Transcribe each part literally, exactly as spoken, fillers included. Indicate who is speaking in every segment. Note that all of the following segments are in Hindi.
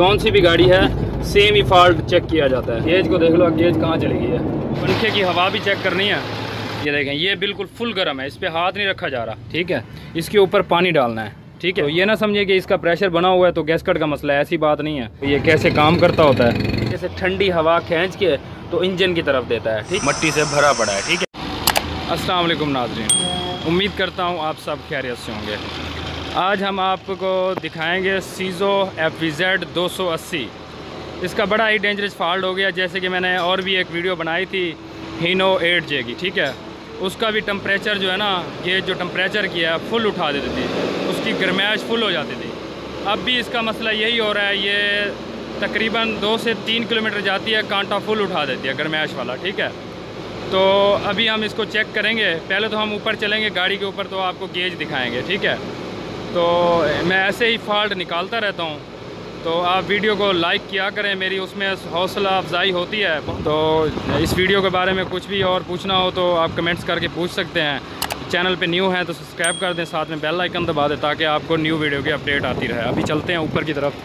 Speaker 1: जौन सी भी गाड़ी है सेम ही फॉल्ट चेक किया जाता है। गेज को देख लो, गेज कहाँ चली गई है। पंखे की हवा भी चेक करनी है। ये देखें, ये बिल्कुल फुल गर्म है, इस पर हाथ नहीं रखा जा रहा। ठीक है, इसके ऊपर पानी डालना है। ठीक है, तो ये ना समझिए कि इसका प्रेशर बना हुआ है तो गैसकट का मसला है, ऐसी बात नहीं है। तो ये कैसे काम करता होता है, जैसे ठंडी हवा खींच के तो इंजन की तरफ देता है। ठीक, मट्टी से भरा पड़ा है। ठीक है, अस्सलाम वालेकुम नाज़रीन, उम्मीद करता हूँ आप सब खैरियत से होंगे। आज हम आपको दिखाएंगे सीज़ो एफ वी जेड दो सौ अस्सी। इसका बड़ा ही डेंजरस फॉल्ट हो गया। जैसे कि मैंने और भी एक वीडियो बनाई थी हीनो एट जे की। ठीक है, उसका भी टेम्परेचर जो है ना, ये जो टेम्परेचर किया है फुल उठा देती थी, उसकी गर्माइश फुल हो जाती थी। अब भी इसका मसला यही हो रहा है, ये तकरीबन दो से तीन किलोमीटर जाती है, कांटा फुल उठा देती है गर्माइश वाला। ठीक है, तो अभी हम इसको चेक करेंगे। पहले तो हम ऊपर चलेंगे गाड़ी के ऊपर, तो आपको गेज दिखाएंगे। ठीक है, तो मैं ऐसे ही फॉल्ट निकालता रहता हूँ, तो आप वीडियो को लाइक किया करें, मेरी उसमें हौसला अफजाई होती है। तो इस वीडियो के बारे में कुछ भी और पूछना हो तो आप कमेंट्स करके पूछ सकते हैं। चैनल पे न्यू हैं तो सब्सक्राइब कर दें, साथ में बेल आइकन दबा दें ताकि आपको न्यू वीडियो की अपडेट आती रहे। अभी चलते हैं ऊपर की तरफ।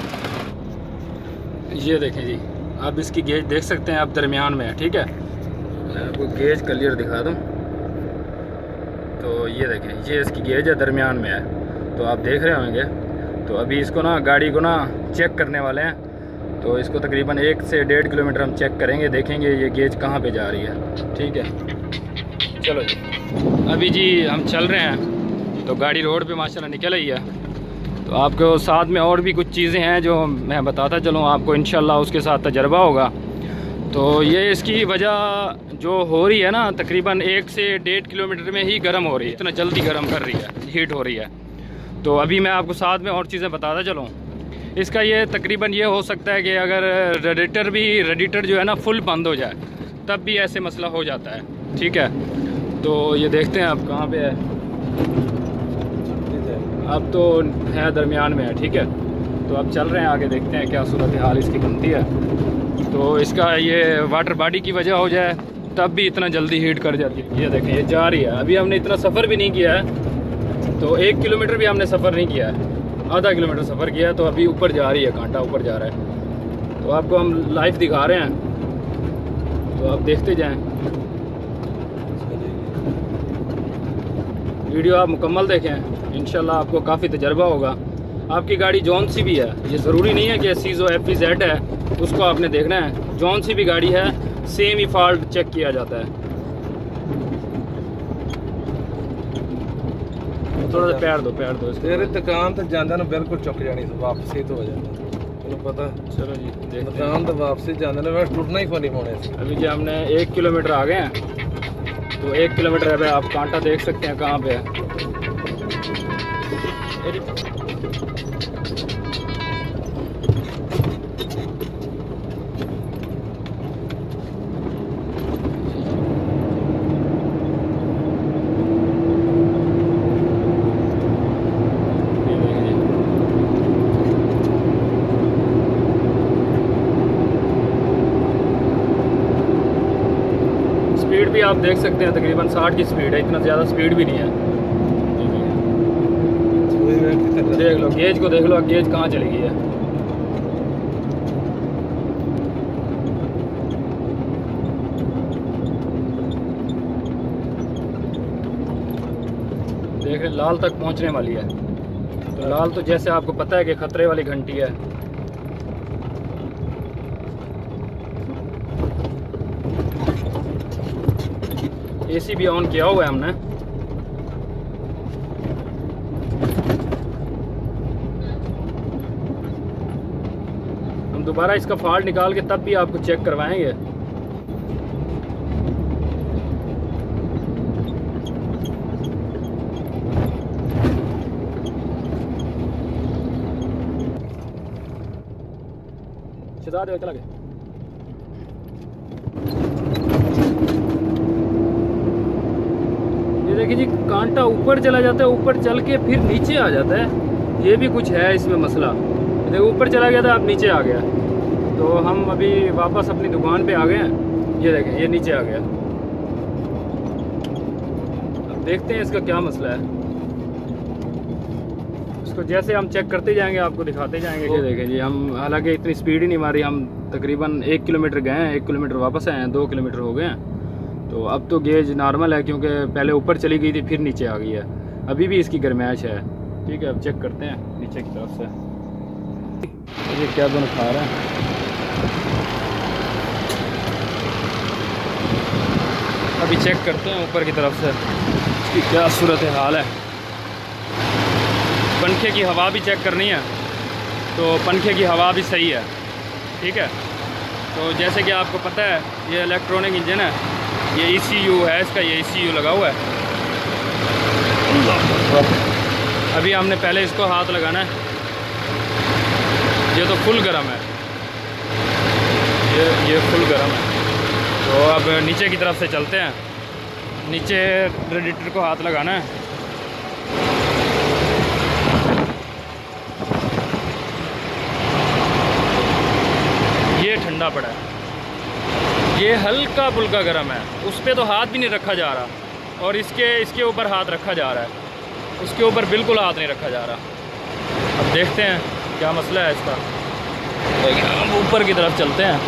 Speaker 1: ये देखें जी, आप इसकी गेज देख सकते हैं, आप दरमियान में है। ठीक है, मैं आपको गेज क्लियर दिखा दूँ तो ये देखें, ये इसकी गेज है, दरमियान में है, तो आप देख रहे होंगे। तो अभी इसको ना, गाड़ी को ना चेक करने वाले हैं। तो इसको तकरीबन एक से डेढ़ किलोमीटर हम चेक करेंगे, देखेंगे ये गेज कहाँ पे जा रही है। ठीक है, चलो जी। अभी जी हम चल रहे हैं, तो गाड़ी रोड पे माशाल्लाह निकल रही है। तो आपको साथ में और भी कुछ चीज़ें हैं जो मैं बताता चलूँ आपको, इंशाल्लाह उसके साथ तजर्बा होगा। तो ये इसकी वजह जो हो रही है ना, तकरीबन एक से डेढ़ किलोमीटर में ही गर्म हो रही है, इतना जल्दी गर्म कर रही है, हीट हो रही है। तो अभी मैं आपको साथ में और चीज़ें बताता चलूँ। इसका ये तकरीबन ये हो सकता है कि अगर रेडिएटर भी रेडिएटर जो है ना फुल बंद हो जाए, तब भी ऐसे मसला हो जाता है। ठीक है, तो ये देखते हैं आप कहाँ पे है। अब तो है दरमियान में है। ठीक है, तो अब चल रहे हैं आगे, देखते हैं क्या सूरत हाल इसकी बनती है। तो इसका ये वाटर बॉडी की वजह हो जाए तब भी इतना जल्दी हीट कर जाती है। ये देखें, ये जा रही है। अभी हमने इतना सफ़र भी नहीं किया है, तो एक किलोमीटर भी हमने सफ़र नहीं किया है, आधा किलोमीटर सफ़र किया है। तो अभी ऊपर जा रही है, कांटा ऊपर जा रहा है। तो आपको हम लाइव दिखा रहे हैं, तो आप देखते जाएं। वीडियो आप मुकम्मल देखें, इंशाल्लाह आपको काफ़ी तजर्बा होगा। आपकी गाड़ी जौन सी भी है, ये ज़रूरी नहीं है कि सीज़ो एफ वी जेड है उसको आपने देखना है। जौन सी भी गाड़ी है सेम ही फॉल्ट चेक किया जाता है। थोड़ा सा पैर दो, पैर दो।
Speaker 2: तेरे दुकान तो जाना ना बिल्कुल चुक जानी, वापसी तो हो जाना, तुम्हें पता।
Speaker 1: चलो जी,
Speaker 2: दुकान तो वापसी जाना ना, मैं टूटना ही कोनी होने।
Speaker 1: अभी जी हमने एक किलोमीटर आ गए हैं, तो एक किलोमीटर है, आप कांटा देख सकते हैं कहाँ पे है। स्पीड भी आप देख सकते हैं, तकरीबन साठ की स्पीड है, इतना ज़्यादा स्पीड भी नहीं है। देख लो गेज को, देख लो गेज कहाँ चली गई है। देख रहे, लाल तक पहुँचने वाली है। तो लाल तो जैसे आपको पता है कि खतरे वाली घंटी है। एसी भी ऑन किया हुआ है हमने। हम दोबारा इसका फॉल्ट निकाल के तब भी आपको चेक करवाएंगे। चला दे, चला गया। देखिए जी, कांटा ऊपर चला जाता है, ऊपर चल के फिर नीचे आ जाता है। ये भी कुछ है इसमें मसला। देखो ऊपर चला गया था, अब नीचे आ गया। तो हम अभी वापस अपनी दुकान पे आ गए हैं। ये देखें, ये नीचे आ गया। अब देखते हैं इसका क्या मसला है। इसको जैसे हम चेक करते जाएंगे आपको दिखाते जाएंगे। ये देखें जी, हम हालांकि इतनी स्पीड ही नहीं मारी, हम तकरीबन एक किलोमीटर गए हैं, एक किलोमीटर वापस आए हैं, दो किलोमीटर हो गए हैं। तो अब तो गेज नॉर्मल है क्योंकि पहले ऊपर चली गई थी फिर नीचे आ गई है, अभी भी इसकी गर्माइश है। ठीक है, अब चेक करते हैं नीचे की तरफ से। ये क्या दोनों खा रहे हैं। अभी चेक करते हैं ऊपर की तरफ से इसकी क्या सूरत हाल है। पंखे की हवा भी चेक करनी है, तो पंखे की हवा भी सही है। ठीक है, तो जैसे कि आपको पता है ये इलेक्ट्रॉनिक इंजन है, ये ई सी यू है इसका, ये ई सी यू लगा हुआ है। अभी हमने पहले इसको हाथ लगाना है, ये तो फुल गर्म है, ये ये फुल गर्म है। तो अब नीचे की तरफ से चलते हैं, नीचे रेडिएटर को हाथ लगाना है। ये ठंडा पड़ा है, ये हल्का फुल्का गर्म है, उस पर तो हाथ भी नहीं रखा जा रहा, और इसके इसके ऊपर हाथ रखा जा रहा है, उसके ऊपर बिल्कुल हाथ नहीं रखा जा रहा। अब देखते हैं क्या मसला है इसका। हम ऊपर की तरफ चलते हैं।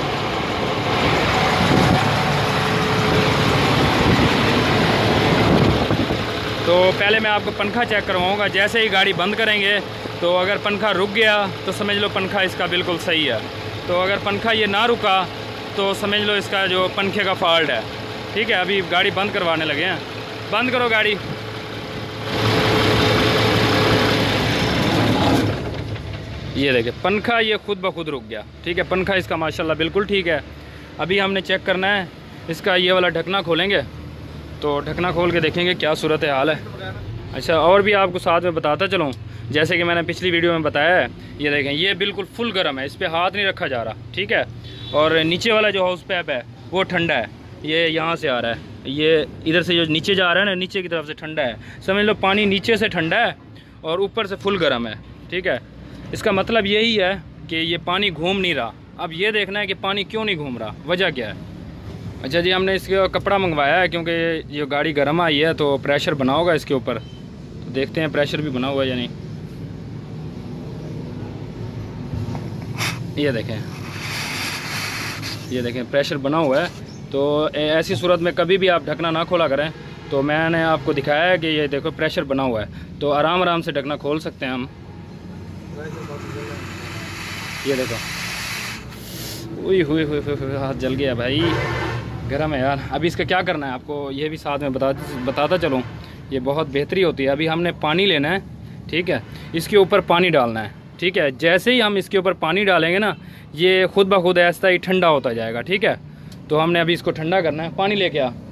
Speaker 1: तो पहले मैं आपको पंखा चेक करवाऊंगा। जैसे ही गाड़ी बंद करेंगे तो अगर पंखा रुक गया तो समझ लो पंखा इसका बिल्कुल सही है, तो अगर पंखा ये ना रुका तो समझ लो इसका जो पंखे का फॉल्ट है। ठीक है, अभी गाड़ी बंद करवाने लगे हैं। बंद करो गाड़ी। ये देखें पंखा ये खुद ब खुद रुक गया। ठीक है, पंखा इसका माशाल्लाह बिल्कुल ठीक है। अभी हमने चेक करना है इसका, ये वाला ढकना खोलेंगे तो ढकना खोल के देखेंगे क्या सूरत हाल है। अच्छा, और भी आपको साथ में बताता चलूँ, जैसे कि मैंने पिछली वीडियो में बताया है, ये देखें ये बिल्कुल फुल गर्म है, इस पर हाथ नहीं रखा जा रहा। ठीक है, और नीचे वाला जो हाउस पैप है वो ठंडा है, ये यहाँ से आ रहा है, ये इधर से जो नीचे जा रहा है ना, नीचे की तरफ से ठंडा है। समझ लो पानी नीचे से ठंडा है और ऊपर से फुल गर्म है। ठीक है, इसका मतलब यही है कि ये पानी घूम नहीं रहा। अब ये देखना है कि पानी क्यों नहीं घूम रहा, वजह क्या है। अच्छा जी, हमने इसका कपड़ा मंगवाया है क्योंकि ये गाड़ी गर्म आई है तो प्रेशर बना होगा इसके ऊपर, तो देखते हैं प्रेशर भी बना हुआ है या नहीं। ये देखें, ये देखें प्रेशर बना हुआ है। तो ऐसी सूरत में कभी भी आप ढकना ना खोला करें। तो मैंने आपको दिखाया है कि ये देखो प्रेशर बना हुआ है, तो आराम आराम से ढकना खोल सकते हैं हम। ये देखो, हुई हुई हुई हुई हाथ जल गया भाई, गर्म है यार। अभी इसका क्या करना है आपको ये भी साथ में बता बताता चलूँ, ये बहुत बेहतरी होती है। अभी हमने पानी लेना है। ठीक है, इसके ऊपर पानी डालना है। ठीक है, जैसे ही हम इसके ऊपर पानी डालेंगे ना, ये खुद ब खुद ऐसा ही ठंडा होता जाएगा। ठीक है, तो हमने अभी इसको ठंडा करना है। पानी लेके आ,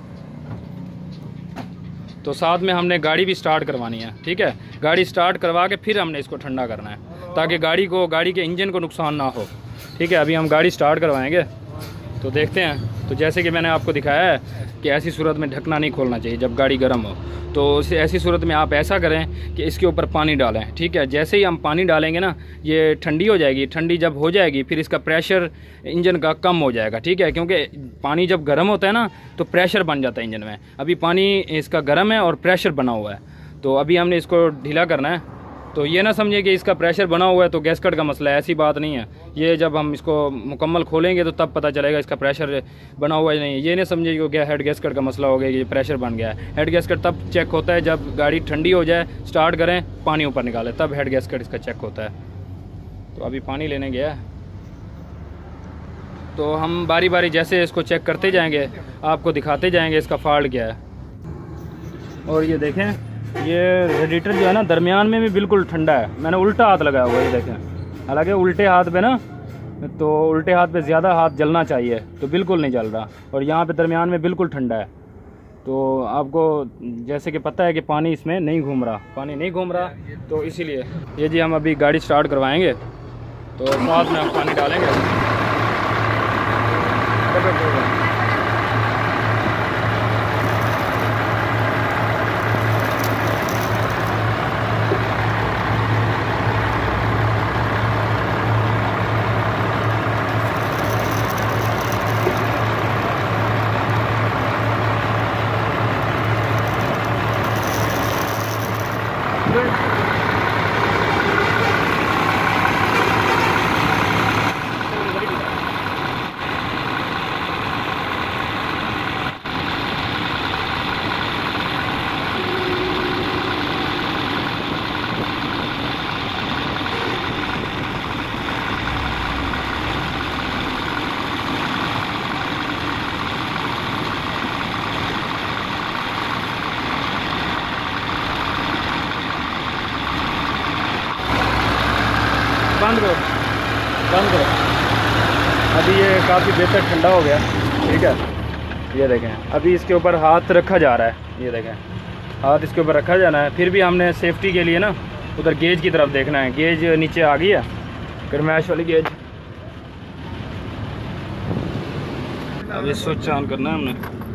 Speaker 1: तो साथ में हमने गाड़ी भी स्टार्ट करवानी है। ठीक है, गाड़ी स्टार्ट करवा के फिर हमने इसको ठंडा करना है ताकि गाड़ी को गाड़ी के इंजन को नुकसान ना हो। ठीक है, अभी हम गाड़ी स्टार्ट करवाएंगे तो देखते हैं। तो जैसे कि मैंने आपको दिखाया है कि ऐसी सूरत में ढकना नहीं खोलना चाहिए जब गाड़ी गर्म हो। तो ऐसी सूरत में आप ऐसा करें कि इसके ऊपर पानी डालें। ठीक है, जैसे ही हम पानी डालेंगे ना, ये ठंडी हो जाएगी। ठंडी जब हो जाएगी फिर इसका प्रेशर इंजन का कम हो जाएगा। ठीक है, क्योंकि पानी जब गर्म होता है ना तो प्रेशर बन जाता है इंजन में। अभी पानी इसका गर्म है और प्रेशर बना हुआ है, तो अभी हमने इसको ढीला करना है। तो ये ना समझिए कि इसका प्रेशर बना हुआ है तो गैसकट का मसला है, ऐसी बात नहीं है। ये जब हम इसको मुकम्मल खोलेंगे तो तब पता चलेगा इसका प्रेशर बना हुआ है नहीं। ये नहीं समझिए कि क्या हेड गैसकट का मसला हो गया कि प्रेशर बन गया है। हेड गैसकट तब चेक होता है जब गाड़ी ठंडी हो जाए, स्टार्ट करें, पानी ऊपर निकालें, तब हेड गैसकट इसका चेक होता है। तो अभी पानी लेने गया है, तो हम बारी बारी जैसे इसको चेक करते जाएंगे, आपको दिखाते जाएंगे इसका फॉल्ट क्या है। और ये देखें, ये रेडिएटर जो है ना दरमियान में भी बिल्कुल ठंडा है। मैंने उल्टा हाथ लगाया हुआ है, ये देखें। हालांकि उल्टे हाथ पे ना, तो उल्टे हाथ पे ज़्यादा हाथ जलना चाहिए, तो बिल्कुल नहीं जल रहा। और यहाँ पे दरमियान में बिल्कुल ठंडा है। तो आपको जैसे कि पता है कि पानी इसमें नहीं घूम रहा, पानी नहीं घूम रहा, तो इसीलिए ये जी हम अभी गाड़ी स्टार्ट करवाएंगे तो साथ में हम पानी डालेंगे। बंद करो। अभी ये काफ़ी बेहतर ठंडा हो गया, ठीक है। ये देखें, अभी इसके ऊपर हाथ रखा जा रहा है, ये देखें हाथ इसके ऊपर रखा जाना है। फिर भी हमने सेफ्टी के लिए ना उधर गेज की तरफ देखना है। गेज नीचे आ गई है, गर्मैश वाली गेज। अभी स्विच ऑन करना है हमने।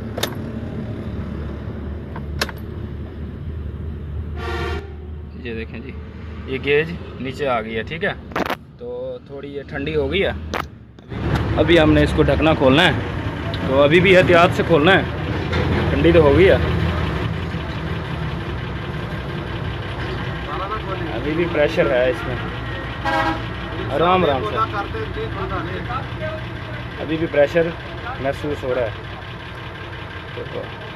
Speaker 1: ये देखें जी, ये गेज नीचे आ गई है, ठीक है। तो थोड़ी ये ठंडी हो गई है। अभी हमने इसको ढकना खोलना है, तो अभी भी एहतियात से खोलना है, ठंडी तो हो गई है। अभी भी प्रेशर है इसमें, आराम आराम से अभी भी प्रेशर महसूस हो रहा है। तो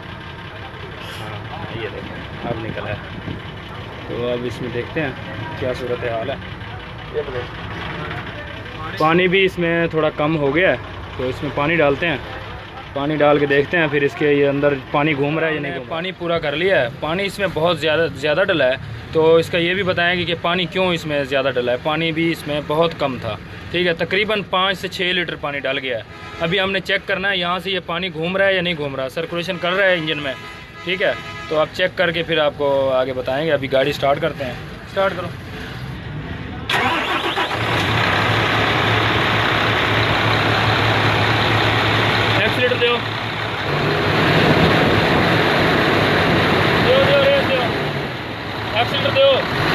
Speaker 1: हाँ ये देखें अब निकला है। तो अब इसमें देखते हैं क्या सूरत हाल है। ये पानी भी इसमें थोड़ा कम हो गया है, तो इसमें पानी डालते हैं। पानी डाल के देखते हैं फिर इसके ये अंदर पानी घूम रहा है या नहीं। पानी पूरा कर लिया है, पानी इसमें बहुत ज़्यादा ज़्यादा डला है। तो इसका ये भी बताएंगे कि पानी क्यों इसमें ज़्यादा डला है। पानी भी इसमें बहुत कम था, ठीक है। तकरीबन पाँच से छः लीटर पानी डाल गया है। अभी हमने चेक करना है यहाँ से ये पानी घूम रहा है या नहीं घूम रहा, सर्कुलेशन कर रहा है इंजन में, ठीक है। तो आप चेक करके फिर आपको आगे बताएंगे। अभी गाड़ी स्टार्ट करते हैं, स्टार्ट करो। एक्सीलेटर दो, दो दो रेस दो, एक्सीलेटर दो।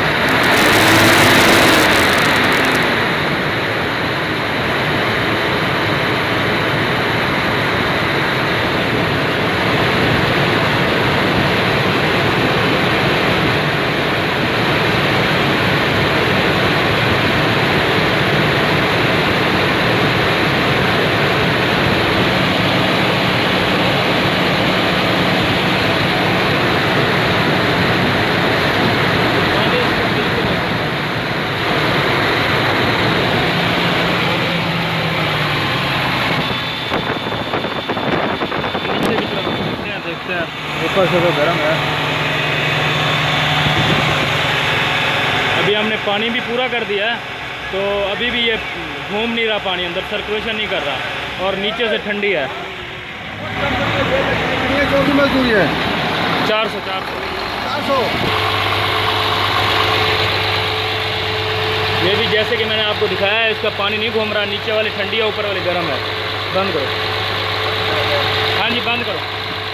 Speaker 1: ऊपर से तो गर्म है। अभी हमने पानी भी पूरा कर दिया है, तो अभी भी ये घूम नहीं रहा पानी, अंदर सर्कुलेशन नहीं कर रहा, और नीचे से ठंडी है।
Speaker 2: मजदूरी है
Speaker 1: चार सौ चार सौ
Speaker 2: चार सौ।
Speaker 1: ये भी जैसे कि मैंने आपको दिखाया है, इसका पानी नहीं घूम रहा, नीचे वाली ठंडी है, ऊपर वाली गर्म है। बंद करो, हाँ जी बंद करो।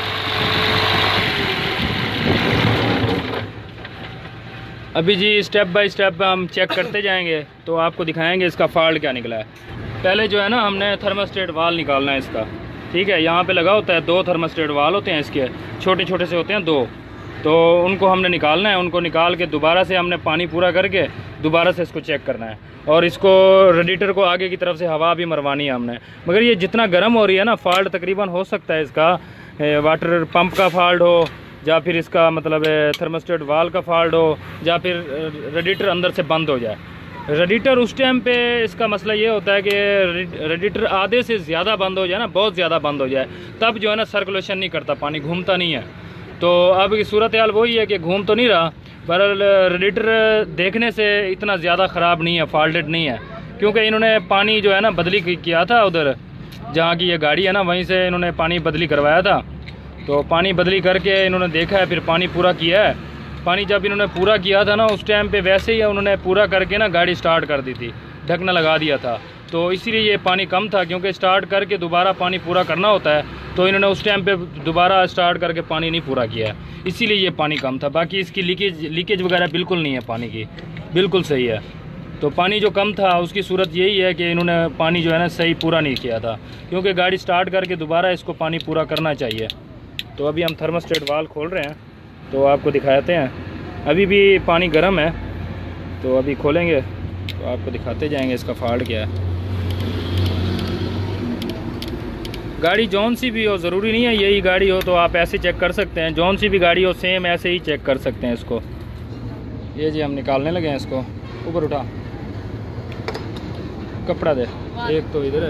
Speaker 1: अभी जी स्टेप बाय स्टेप हम चेक करते जाएंगे, तो आपको दिखाएंगे इसका फॉल्ट क्या निकला है। पहले जो है ना हमने थर्मोस्टेट वाल निकालना है इसका, ठीक है। यहाँ पे लगा होता है, दो थर्मोस्टेट वाल होते हैं इसके, छोटे छोटे से होते हैं दो। तो उनको हमने निकालना है, उनको निकाल के दोबारा से हमने पानी पूरा करके दोबारा से इसको चेक करना है। और इसको रेडिएटर को आगे की तरफ से हवा भी मरवानी है हमने। मगर ये जितना गर्म हो रही है ना, फॉल्ट तकरीबन हो सकता है इसका वाटर पंप का फॉल्ट हो, या फिर इसका मतलब थर्मोस्टेट वाल का फॉल्ट हो, या फिर रेडिएटर अंदर से बंद हो जाए। रेडिएटर उस टाइम पे इसका मसला ये होता है कि रेडिएटर आधे से ज़्यादा बंद हो जाए ना, बहुत ज़्यादा बंद हो जाए, तब जो है ना सर्कुलेशन नहीं करता, पानी घूमता नहीं है। तो अब की सूरत हाल वही है कि घूम तो नहीं रहा, पर रेडिएटर देखने से इतना ज़्यादा ख़राब नहीं है, फॉल्टेड नहीं है। क्योंकि इन्होंने पानी जो है ना बदली किया था, उधर जहाँ की ये गाड़ी है ना वहीं से इन्होंने पानी बदली करवाया था। तो पानी बदली करके इन्होंने देखा है, फिर पानी पूरा किया है। पानी जब इन्होंने पूरा किया था ना, उस टाइम पे वैसे ही उन्होंने पूरा करके ना गाड़ी स्टार्ट कर दी थी, ढकना लगा दिया था। तो इसीलिए ये पानी कम था, क्योंकि स्टार्ट करके दोबारा पानी पूरा करना होता है। तो इन्होंने उस टाइम पे दोबारा स्टार्ट करके पानी नहीं पूरा किया, इसीलिए ये पानी कम था। बाकी इसकी लीकेज लीकेज वगैरह बिल्कुल नहीं है, पानी की बिल्कुल सही है। तो पानी जो कम था उसकी सूरत यही है कि इन्होंने पानी जो है ना सही पूरा नहीं किया था, क्योंकि गाड़ी स्टार्ट करके दोबारा इसको पानी पूरा करना चाहिए। तो अभी हम थर्मोस्टेट वाल खोल रहे हैं, तो आपको दिखाते हैं। अभी भी पानी गर्म है, तो अभी खोलेंगे तो आपको दिखाते जाएंगे इसका फॉल्ट क्या है। गाड़ी जौन सी भी हो, ज़रूरी नहीं है यही गाड़ी हो तो आप ऐसे चेक कर सकते हैं। जौन सी भी गाड़ी हो सेम ऐसे ही चेक कर सकते हैं इसको। ये जी हम निकालने लगे हैं इसको। ऊपर उठा, कपड़ा दे, एक तो इधर है,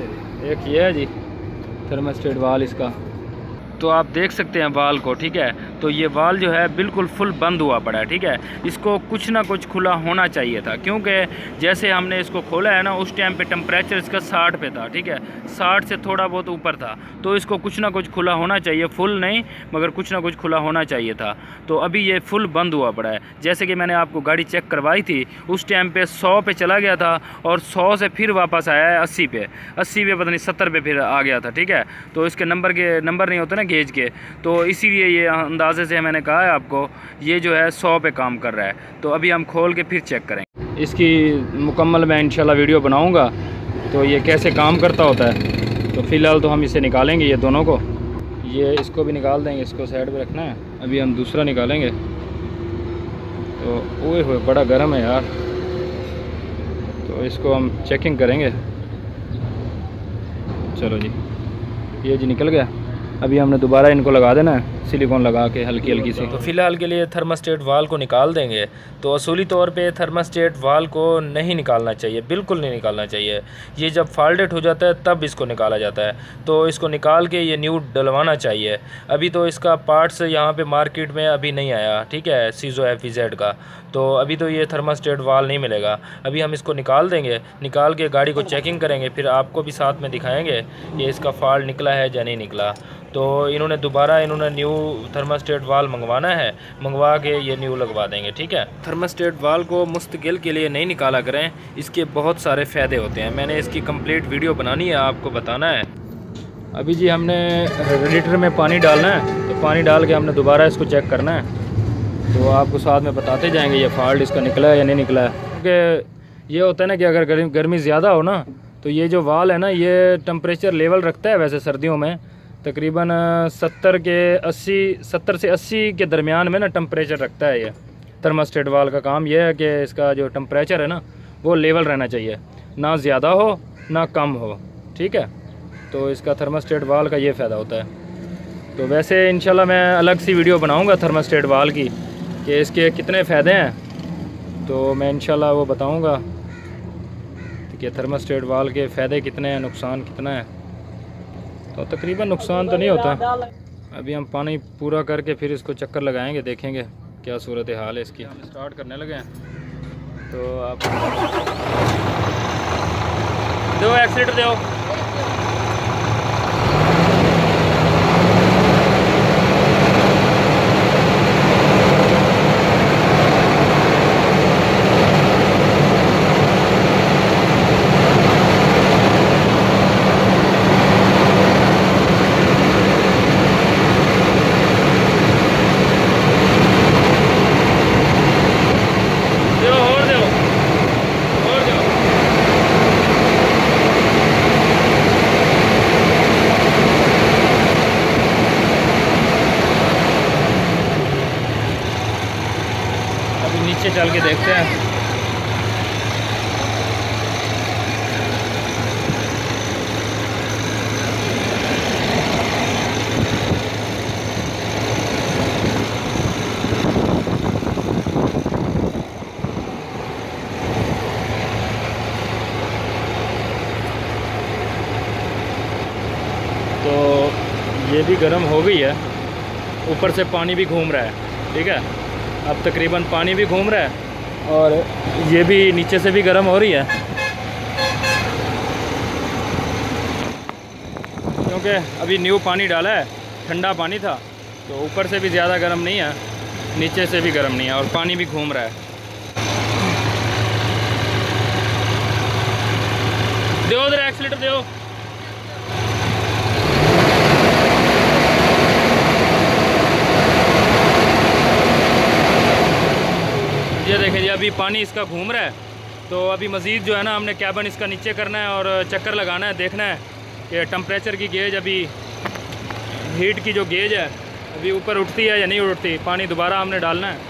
Speaker 1: एक ये है जी थर्मोस्टेट वाल इसका। तो आप देख सकते हैं वाल को, ठीक है। तो ये वाल जो है बिल्कुल फुल बंद हुआ पड़ा है, ठीक है। इसको कुछ ना कुछ खुला होना चाहिए था, क्योंकि जैसे हमने इसको खोला है ना उस टाइम पे टेम्परेचर इसका साठ पे था, ठीक है, साठ से थोड़ा बहुत ऊपर था। तो इसको कुछ ना कुछ खुला होना चाहिए, फुल नहीं मगर कुछ ना कुछ खुला होना चाहिए था। तो अभी ये फुल बंद हुआ पड़ा है। जैसे कि मैंने आपको गाड़ी चेक करवाई थी उस टाइम पे सौ पे चला गया था और सौ से फिर वापस आया है अस्सी पे, अस्सी पे पता नहीं सत्तर पे फिर आ गया था, ठीक है। तो इसके नंबर के नंबर नहीं होते ना गेज के, तो इसीलिए ये अंदाजे से मैंने कहा है आपको ये जो है सौ पे काम कर रहा है। तो अभी हम खोल के फिर चेक करेंगे। इसकी मुकम्मल मैं इंशाल्लाह वीडियो बनाऊंगा तो ये कैसे काम करता होता है। तो फ़िलहाल तो हम इसे निकालेंगे ये दोनों को, ये इसको भी निकाल देंगे, इसको साइड पे रखना है। अभी हम दूसरा निकालेंगे। तो ओए होए बड़ा गर्म है यार, तो इसको हम चेकिंग करेंगे। चलो जी, ये जी निकल गया। अभी हमने दोबारा इनको लगा देना है सिलिकॉन लगा के हल्की हल्की सी। तो फ़िलहाल के लिए थर्मास्टेट वाल को निकाल देंगे। तो असूली तौर पे थर्मास्टेट वाल को नहीं निकालना चाहिए, बिल्कुल नहीं निकालना चाहिए। ये जब फॉल्टेड हो जाता है तब इसको निकाला जाता है। तो इसको निकाल के ये न्यू डलवाना चाहिए। अभी तो इसका पार्ट्स यहाँ पे मार्केट में अभी नहीं आया, ठीक है, सीजो एफ जेड का। तो अभी तो ये थर्मास्टेट वाल नहीं मिलेगा। अभी हम इसको निकाल देंगे, निकाल के गाड़ी को चेकिंग करेंगे, फिर आपको भी साथ में दिखाएँगे ये इसका फॉल्ट निकला है या नहीं निकला। तो इन्होंने दोबारा इन्होंने न्यू थर्मास्टेट वाल मंगवाना है, मंगवा के ये न्यू लगवा देंगे, ठीक है। थर्मास्टेट वाल को मुस्तकिल के लिए नहीं निकाला करें, इसके बहुत सारे फ़ायदे होते हैं। मैंने इसकी कंप्लीट वीडियो बनानी है, आपको बताना है। अभी जी हमने रेडिएटर में पानी डालना है, तो पानी डाल के हमने दोबारा इसको चेक करना है। तो आपको साथ में बताते जाएंगे ये फॉल्ट इसका निकला है या नहीं निकला है। क्योंकि ये होता है ना कि अगर गर्मी गर्मी ज़्यादा हो ना तो ये जो वाल है ना ये टेम्परेचर लेवल रखता है वैसे सर्दियों में तकरीबन सत्तर के अस्सी सत्तर से अस्सी के दरमियान में ना टेम्परेचर रखता है। ये थर्मास्टेट वाल का काम यह है कि इसका जो टेम्परेचर है ना वो लेवल रहना चाहिए, ना ज़्यादा हो ना कम हो, ठीक है। तो इसका थर्मास्टेट वाल का ये फ़ायदा होता है। तो वैसे इंशाल्लाह मैं अलग सी वीडियो बनाऊंगा थर्मास्टेट वाल की कि इसके कितने फ़ायदे हैं, तो मैं इंशाल्लाह वो बताऊंगा कि थर्मास्टेट वाल के फ़ायदे कितने हैं, नुकसान कितना है। तो तकरीबन नुकसान तो नहीं होता। अभी हम पानी पूरा करके फिर इसको चक्कर लगाएंगे, देखेंगे क्या सूरत हाल है इसकी। हम स्टार्ट करने लगे हैं तो आप दो एक्सीटर दो। नीचे चल के देखते हैं। तो ये भी गर्म हो गई है, ऊपर से पानी भी घूम रहा है, ठीक है। अब तकरीबन पानी भी घूम रहा है और ये भी नीचे से भी गर्म हो रही है, क्योंकि अभी न्यू पानी डाला है, ठंडा पानी था। तो ऊपर से भी ज़्यादा गर्म नहीं है, नीचे से भी गर्म नहीं है और पानी भी घूम रहा है। दो उधर एक्सीलेटर दो। ये देखें जी अभी पानी इसका घूम रहा है। तो अभी मज़ीद जो है ना हमने कैबन इसका नीचे करना है और चक्कर लगाना है, देखना है कि टेम्परेचर की गेज अभी हीट की जो गेज है अभी ऊपर उठती है या नहीं उठती। पानी दोबारा हमने डालना है।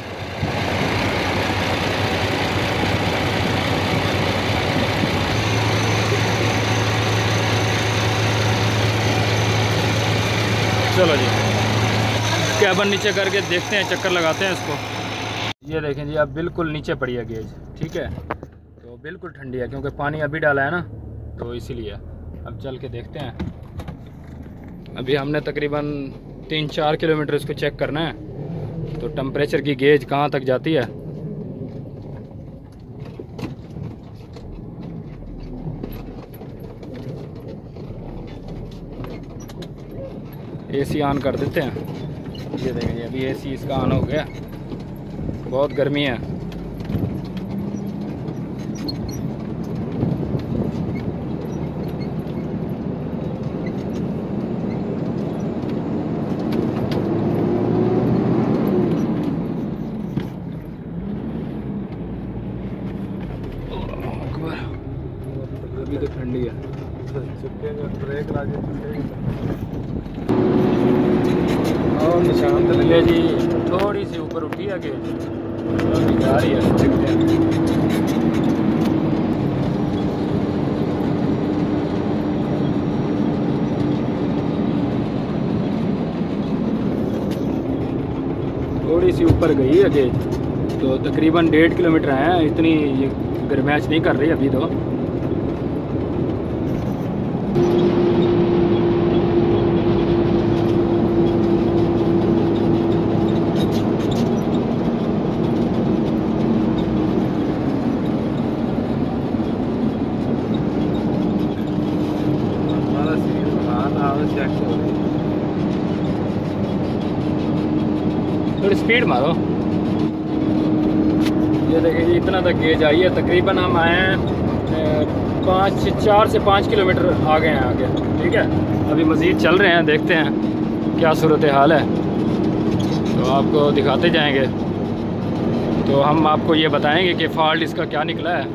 Speaker 1: चलो जी कैबन नीचे करके देखते हैं, चक्कर लगाते हैं इसको। ये देखें जी अब बिल्कुल नीचे पड़ी है गेज, ठीक है। तो बिल्कुल ठंडी है क्योंकि पानी अभी डाला है ना, तो इसीलिए अब चल के देखते हैं। अभी हमने तकरीबन तीन चार किलोमीटर इसको चेक करना है। तो टेम्परेचर की गेज कहाँ तक जाती है। एसी ऑन कर देते हैं। ये देखेंगे अभी एसी इसका ऑन हो गया। बहुत गर्मी है। अभी तो ठंडी है।
Speaker 2: ब्रेक और निशान तो
Speaker 1: ये जी थोड़ी सी ऊपर उठी है कि अभी जा रही है। देखते हैं। थोड़ी सी ऊपर गई है गेज, तो तकरीबन डेढ़ किलोमीटर है। इतनी ये गर्मैश नहीं कर रही अभी तो। थोड़ी स्पीड मारो। ये देखिए जी इतना तक गेज आई है। तकरीबन हम आए हैं पाँच चार से पाँच किलोमीटर आ गए हैं आगे। ठीक है, अभी मज़ीद चल रहे हैं, देखते हैं क्या सूरत हाल है, तो आपको दिखाते जाएंगे। तो हम आपको ये बताएंगे कि फ़ॉल्ट इसका क्या निकला है।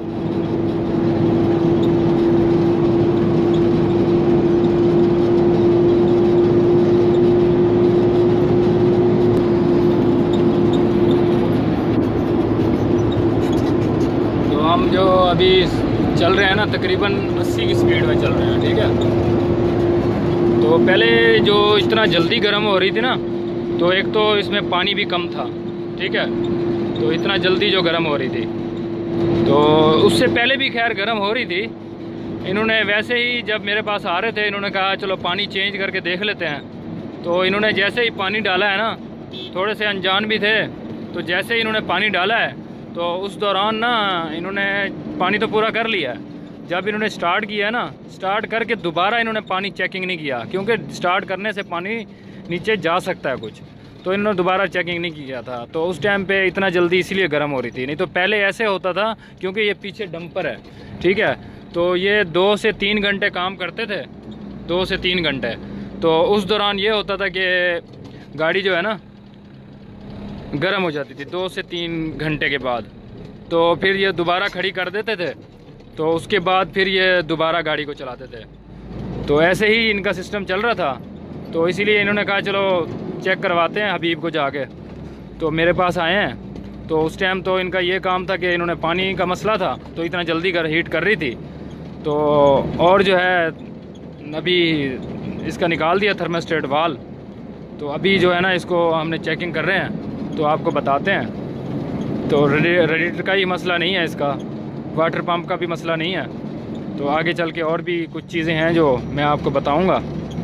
Speaker 1: हम जो अभी चल रहे हैं ना तकरीबन अस्सी की स्पीड में चल रहे हैं। ठीक है, तो पहले जो इतना जल्दी गर्म हो रही थी ना, तो एक तो इसमें पानी भी कम था। ठीक है, तो इतना जल्दी जो गर्म हो रही थी, तो उससे पहले भी खैर गर्म हो रही थी। इन्होंने वैसे ही जब मेरे पास आ रहे थे, इन्होंने कहा चलो पानी चेंज करके देख लेते हैं। तो इन्होंने जैसे ही पानी डाला है ना, थोड़े से अनजान भी थे, तो जैसे ही इन्होंने पानी डाला है तो उस दौरान ना इन्होंने पानी तो पूरा कर लिया है। जब इन्होंने स्टार्ट किया ना, स्टार्ट करके दोबारा इन्होंने पानी चेकिंग नहीं किया, क्योंकि स्टार्ट करने से पानी नीचे जा सकता है कुछ, तो इन्होंने दोबारा चेकिंग नहीं किया था। तो उस टाइम पे इतना जल्दी इसीलिए गर्म हो रही थी। नहीं तो पहले ऐसे होता था, क्योंकि ये पीछे डंपर है। ठीक है, तो ये दो से तीन घंटे काम करते थे, दो से तीन घंटे। तो उस दौरान ये होता था कि गाड़ी जो है ना गर्म हो जाती थी दो से तीन घंटे के बाद। तो फिर ये दोबारा खड़ी कर देते थे, तो उसके बाद फिर ये दोबारा गाड़ी को चलाते थे। तो ऐसे ही इनका सिस्टम चल रहा था। तो इसीलिए इन्होंने कहा चलो चेक करवाते हैं हबीब को जाके। तो मेरे पास आए हैं। तो उस टाइम तो इनका ये काम था कि इन्होंने पानी का मसला था, तो इतना जल्दी कर हीट कर रही थी। तो और जो है अभी इसका निकाल दिया थर्मोस्टेट वाल। तो अभी जो है ना इसको हमने चेकिंग कर रहे हैं, तो आपको बताते हैं। तो रेडिएटर का ही मसला नहीं है, इसका वाटर पंप का भी मसला नहीं है। तो आगे चल के और भी कुछ चीज़ें हैं जो मैं आपको बताऊंगा।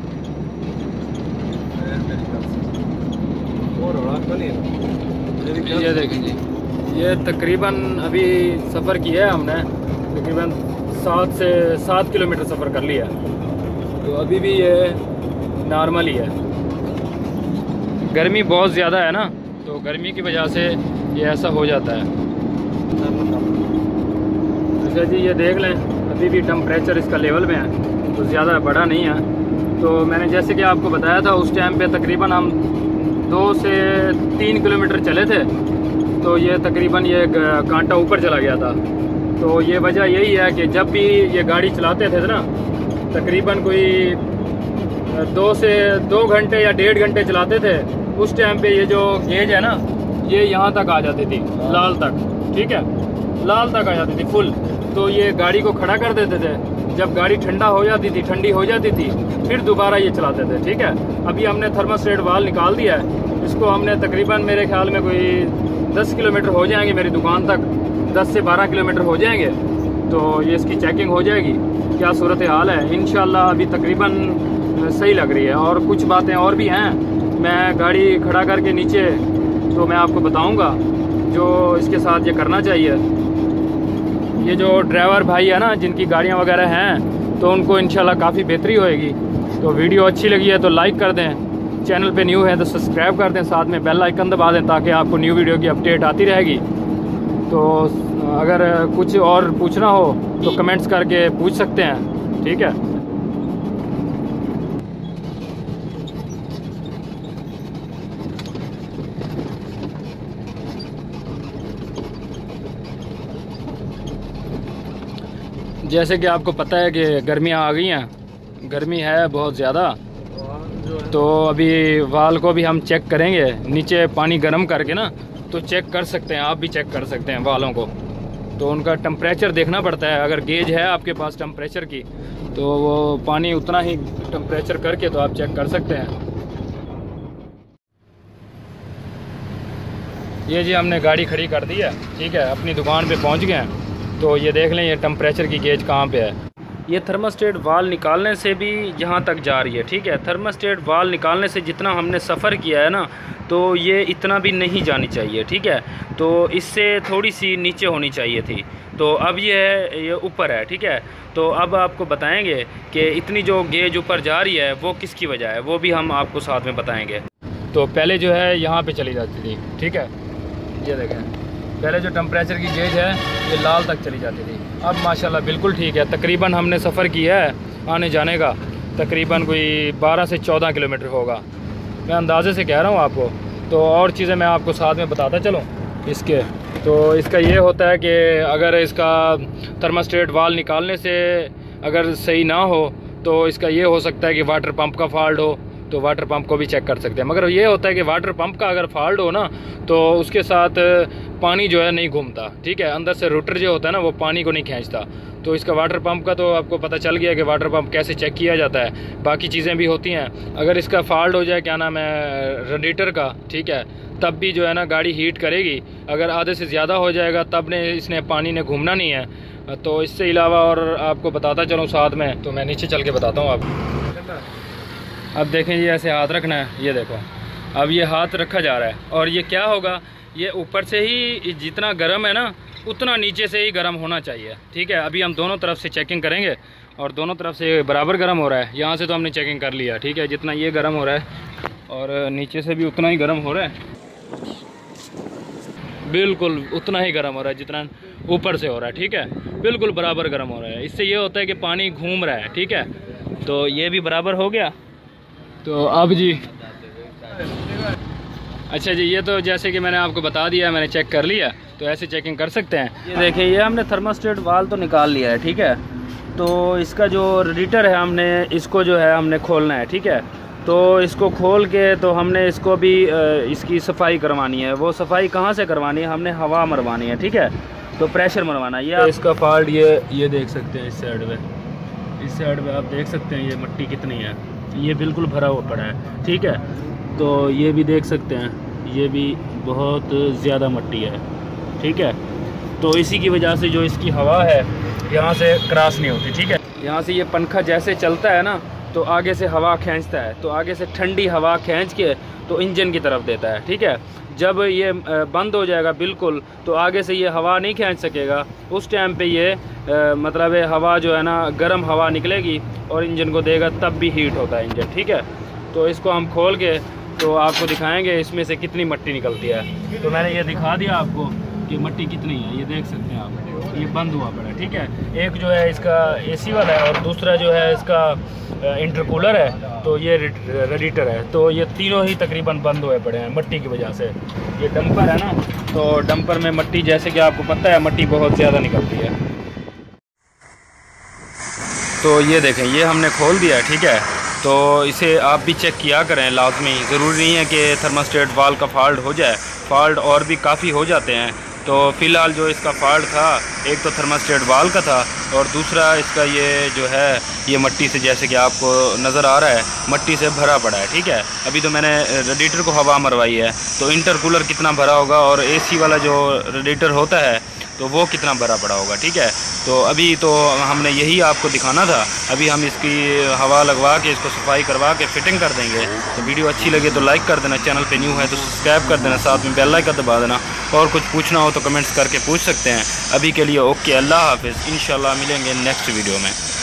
Speaker 1: ये देखें जी, ये तकरीबन अभी सफ़र किया है हमने, तकरीबन सात से सात किलोमीटर सफ़र कर लिया। तो अभी भी ये नॉर्मल ही है। गर्मी बहुत ज़्यादा है ना, तो गर्मी की वजह से ये ऐसा हो जाता है। अच्छा जी, ये देख लें अभी भी टेम्परेचर इसका लेवल में है, तो ज़्यादा बड़ा नहीं है। तो मैंने जैसे कि आपको बताया था, उस टाइम पे तकरीबन हम दो से तीन किलोमीटर चले थे, तो ये तकरीबन ये कांटा ऊपर चला गया था। तो ये वजह यही है कि जब भी ये गाड़ी चलाते थे ना, तकरीबन कोई दो से दो घंटे या डेढ़ घंटे चलाते थे, उस टाइम पे ये जो गेज है ना, ये यहाँ तक आ जाती थी, लाल तक। ठीक है, लाल तक आ जाती थी फुल। तो ये गाड़ी को खड़ा कर देते थे। जब गाड़ी ठंडा हो जाती थी, ठंडी हो जाती थी, फिर दोबारा ये चलाते थे। ठीक है, अभी हमने थर्मोस्टेट वाल निकाल दिया है। इसको हमने तकरीबन मेरे ख्याल में कोई दस किलोमीटर हो जाएंगे मेरी दुकान तक, दस से बारह किलोमीटर हो जाएंगे। तो ये इसकी चेकिंग हो जाएगी क्या सूरत हाल है। इंशाल्लाह अभी तकरीबन सही लग रही है। और कुछ बातें और भी हैं मैं गाड़ी खड़ा करके नीचे तो मैं आपको बताऊंगा जो इसके साथ ये करना चाहिए। ये जो ड्राइवर भाई है ना, जिनकी गाड़ियाँ वगैरह हैं, तो उनको इंशाल्लाह काफ़ी बेहतरी होएगी। तो वीडियो अच्छी लगी है तो लाइक कर दें, चैनल पे न्यू है तो सब्सक्राइब कर दें, साथ में बेल आइकन दबा दें ताकि आपको न्यू वीडियो की अपडेट आती रहेगी। तो अगर कुछ और पूछना हो तो कमेंट्स करके पूछ सकते हैं, ठीक है। जैसे कि आपको पता है कि गर्मियाँ आ गई हैं, गर्मी है बहुत ज़्यादा, तो अभी वाल को भी हम चेक करेंगे नीचे पानी गर्म करके ना, तो चेक कर सकते हैं, आप भी चेक कर सकते हैं वालों को। तो उनका टेम्परेचर देखना पड़ता है, अगर गेज है आपके पास टेम्परेचर की तो वो पानी उतना ही टेम्परेचर करके तो आप चेक कर सकते हैं। ये जी हमने गाड़ी खड़ी कर दी है, ठीक है, अपनी दुकान पे पहुंच गए हैं। तो ये देख लें ये टेम्परेचर की गेज कहाँ पे है। ये थर्मोस्टेट वाल निकालने से भी यहाँ तक जा रही है, ठीक है। थर्मोस्टेट वाल निकालने से जितना हमने सफ़र किया है ना, तो ये इतना भी नहीं जानी चाहिए, ठीक है। तो इससे थोड़ी सी नीचे होनी चाहिए थी, तो अब ये है ये ऊपर है, ठीक है। तो अब आपको बताएंगे कि इतनी जो गेज ऊपर जा रही है वो किसकी वजह है, वो भी हम आपको साथ में बताएंगे। तो पहले जो है यहाँ पे चली जाती थी, ठीक है, ये देखें, पहले जो टेम्परेचर की गेज है ये लाल तक चली जाती थी। अब माशाल्लाह बिल्कुल ठीक है। तकरीबन हमने सफ़र किया है आने जाने का, तकरीबन कोई बारह से चौदह किलोमीटर होगा, मैं अंदाजे से कह रहा हूँ आपको। तो और चीज़ें मैं आपको साथ में बताता चलूँ इसके। तो इसका ये होता है कि अगर इसका थर्मोस्टेट वाल निकालने से अगर सही ना हो तो इसका ये हो सकता है कि वाटर पंप का फॉल्ट हो, तो वाटर पंप को भी चेक कर सकते हैं। मगर ये होता है कि वाटर पंप का अगर फॉल्ट हो ना, तो उसके साथ पानी जो है नहीं घूमता, ठीक है, अंदर से रोटर जो होता है ना वो पानी को नहीं खींचता। तो इसका वाटर पंप का तो आपको पता चल गया कि वाटर पंप कैसे चेक किया जाता है, बाकी चीज़ें भी होती हैं। अगर इसका फॉल्ट हो जाए, क्या नाम है, रेडिएटर का, ठीक है, तब भी जो है ना गाड़ी हीट करेगी। अगर आधे से ज़्यादा हो जाएगा तब ने इसने पानी ने घूमना नहीं है। तो इससे अलावा और आपको बताता चलूँ साथ में, तो मैं नीचे चल के बताता हूँ आपको। अब देखें ये ऐसे हाथ रखना है, ये देखो अब ये हाथ रखा जा रहा है, और ये क्या होगा, ये ऊपर से ही जितना गर्म है ना उतना नीचे से ही गर्म होना चाहिए, ठीक है। अभी हम दोनों तरफ से चेकिंग करेंगे और दोनों तरफ से बराबर गर्म हो रहा है। यहाँ से तो हमने चेकिंग कर लिया, ठीक है, जितना ये गर्म हो रहा है और नीचे से भी उतना ही गर्म हो रहा है, बिल्कुल उतना ही गर्म हो रहा है जितना ऊपर से हो रहा है, ठीक है, बिल्कुल बराबर गर्म हो रहा है। इससे ये होता है कि पानी घूम रहा है, ठीक है। तो ये भी बराबर हो गया। तो अब जी अच्छा जी, ये तो जैसे कि मैंने आपको बता दिया, मैंने चेक कर लिया, तो ऐसे चेकिंग कर सकते हैं। ये देखिए ये हमने थर्मोस्टेट वाल तो निकाल लिया है, ठीक है। तो इसका जो रेडिएटर है हमने इसको जो है हमने खोलना है, ठीक है। तो इसको खोल के तो हमने इसको भी इसकी सफाई करवानी है। वो सफाई कहाँ से करवानी है, हमने हवा मरवानी है, ठीक है। तो प्रेशर मरवाना है। ये इसका फॉल्ट ये ये देख सकते हैं, इस साइड पे इस साइड पे आप देख सकते हैं ये मिट्टी कितनी है, ये बिल्कुल भरा हुआ पड़ा है, ठीक है। तो ये भी देख सकते हैं, ये भी बहुत ज़्यादा मिट्टी है, ठीक है। तो इसी की वजह से जो इसकी हवा है यहाँ से क्रॉस नहीं होती, ठीक है। यहाँ से ये पंखा जैसे चलता है ना, तो आगे से हवा खींचता है, तो आगे से ठंडी हवा खींच के तो इंजन की तरफ देता है, ठीक है। जब ये बंद हो जाएगा बिल्कुल, तो आगे से ये हवा नहीं खींच सकेगा। उस टाइम पे ये आ, मतलब हवा जो है ना गर्म हवा निकलेगी और इंजन को देगा, तब भी हीट होता है इंजन, ठीक है। तो इसको हम खोल के तो आपको दिखाएंगे इसमें से कितनी मिट्टी निकलती है। तो मैंने ये दिखा दिया आपको कि मिट्टी कितनी है, ये देख सकते हैं आप, ये बंद हुआ पड़ा है, ठीक है। एक जो है इसका एसी वाला है और दूसरा जो है इसका इंटरकूलर है, तो ये रेडिएटर है। तो ये तीनों ही तकरीबन बंद हुए पड़े हैं मिट्टी की वजह से। ये डंपर है ना, तो डंपर में मिट्टी, जैसे कि आपको पता है, मिट्टी बहुत ज़्यादा निकलती है। तो ये देखें, ये हमने खोल दिया है, ठीक है। तो इसे आप भी चेक किया करें लाजमी, ज़रूरी नहीं है कि थर्मोस्टेट वाल का फॉल्ट हो जाए, फॉल्ट और भी काफ़ी हो जाते हैं। तो फ़िलहाल जो इसका फॉल्ट था, एक तो थर्मोस्टेट वाल का था और दूसरा इसका ये जो है ये मिट्टी से, जैसे कि आपको नज़र आ रहा है, मिट्टी से भरा पड़ा है, ठीक है। अभी तो मैंने रेडिएटर को हवा मरवाई है, तो इंटरकूलर कितना भरा होगा, और एसी वाला जो रेडिएटर होता है तो वो कितना बड़ा पड़ा होगा। ठीक है, तो अभी तो हमने यही आपको दिखाना था। अभी हम इसकी हवा लगवा के इसको सफाई करवा के फिटिंग कर देंगे। तो वीडियो अच्छी लगे तो लाइक कर देना, चैनल पे न्यू है तो सब्सक्राइब कर देना, साथ में बेल आइकन दबा देना, और कुछ पूछना हो तो कमेंट्स करके पूछ सकते हैं। अभी के लिए ओके, अल्लाह हाफिज़, इंशाल्लाह मिलेंगे नेक्स्ट वीडियो में।